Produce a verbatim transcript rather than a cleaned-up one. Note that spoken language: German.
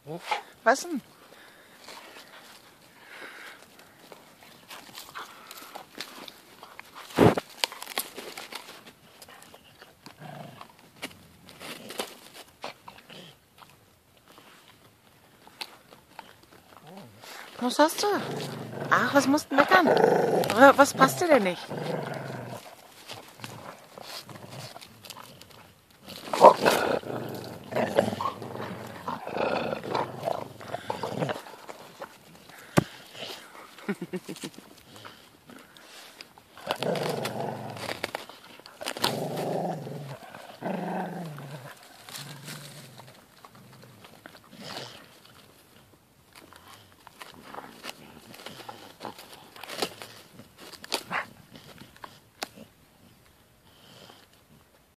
Was denn? Was hast du? Ach, was musst du meckern? Was passt dir denn nicht?